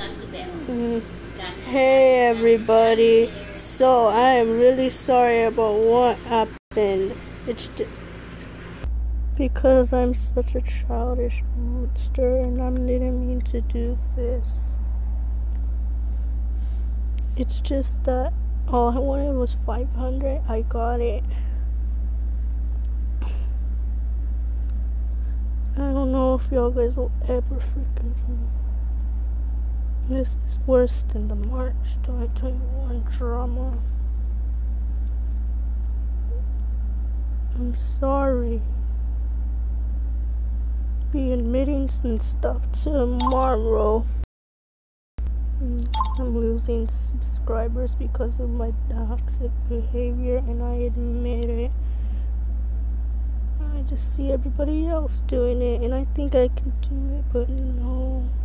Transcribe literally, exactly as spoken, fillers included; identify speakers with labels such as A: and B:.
A: Mm. Hey everybody, so I am really sorry about what happened. It's d- because I'm such a childish monster and I didn't mean to do this. It's just that all I wanted was five hundred. I got it. I don't know if y'all guys will ever forgive me. This is worse than the March twenty twenty-one drama. I'm sorry. Be admitting some stuff tomorrow. I'm losing subscribers because of my toxic behavior, and I admit it. I just see everybody else doing it, and I think I can do it, but no.